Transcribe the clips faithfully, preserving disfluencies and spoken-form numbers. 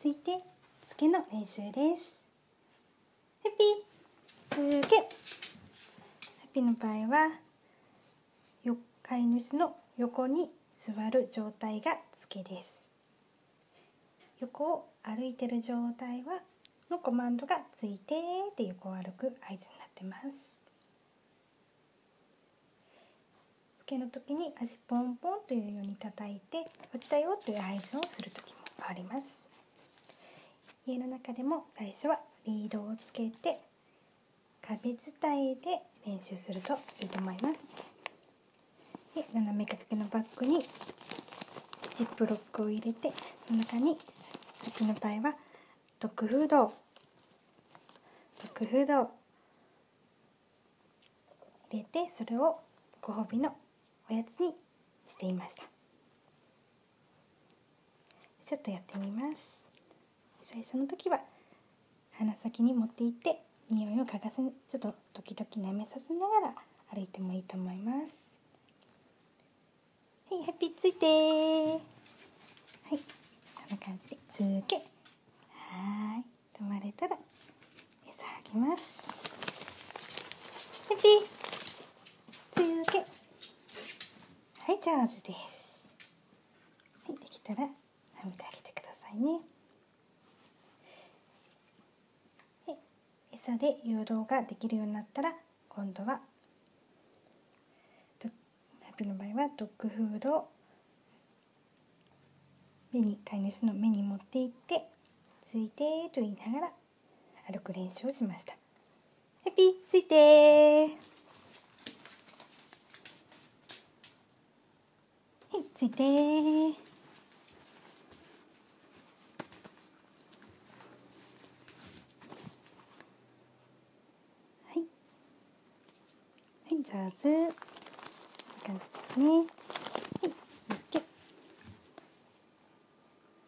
続いてつけの練習です。ハッピーつけ。ハッピーの場合はよ飼い主の横に座る状態がつけです。横を歩いてる状態はのコマンドがついてで横を歩く合図になってます。つけの時に足ポンポンというように叩いて落ちたよという合図をする時もあります。家の中でも最初はリードをつけて壁伝いで練習するといいと思います。で、斜め掛けのバッグにジップロックを入れて、その中にハッピーの場合はドッグフードドッグフードを入れて、それをご褒美のおやつにしていました。ちょっとやってみます。最初の時は鼻先に持っていって匂いを嗅がせ、ちょっと時々舐めさせながら歩いてもいいと思います。はい、ハッピーついてー。はい、こんな感じでつけ。はーい、止まれたら餌あげます。ハッピーつけ。はい、上手です。はい、できたら舐めてあげてくださいね。餌で誘導ができるようになったら、今度はハッピーの場合はドッグフードを目に飼い主の目に持っていってついてと言いながら歩く練習をしました。ハッピーついてー。はい、ついてー。はいはい、上手。こんな感じですね。はい、続け。はい、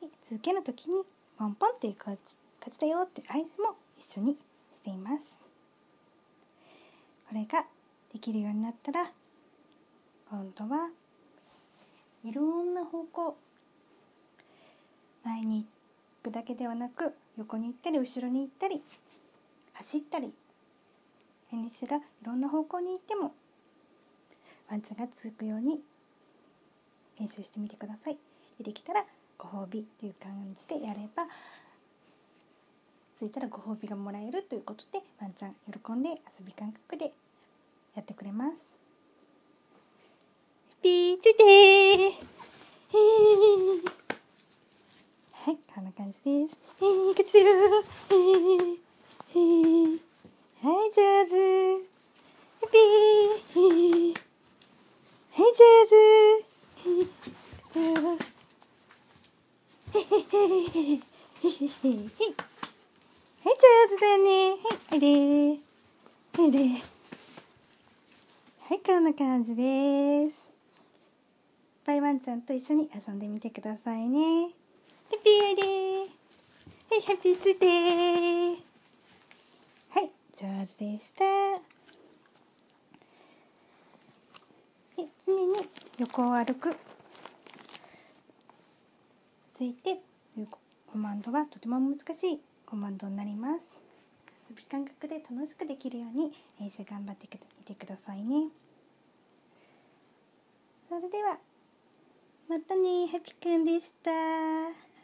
続けの時にポンポンっていう感じだよっていう合図も一緒にしています。これができるようになったら、今度はいろんな方向、前に行くだけではなく横に行ったり後ろに行ったり走ったり、飼い主がいろんな方向に行ってもワンちゃんがつくように練習してみてください。で、できたらご褒美っていう感じでやれば、ついたらご褒美がもらえるということでワンちゃん喜んで遊び感覚でやってくれます。ピーついてー。はい、こんな感じです。えー、こっちだよー。えーえー、はい、上手。ピー。はい、上手。こっちだよ。へへへへへへ。はい、上手だね。はい、あれー。あれー。はい、こんな感じです。バイワンちゃんと一緒に遊んでみてくださいね。ハッピーおいでー。はい、ハッピーついてー。はい、上手でした。で、常に横を歩くついてというコマンドはとても難しいコマンドになります。遊び感覚で楽しくできるように練習頑張ってみてくださいね。それではまたね。ハッピーくんでした。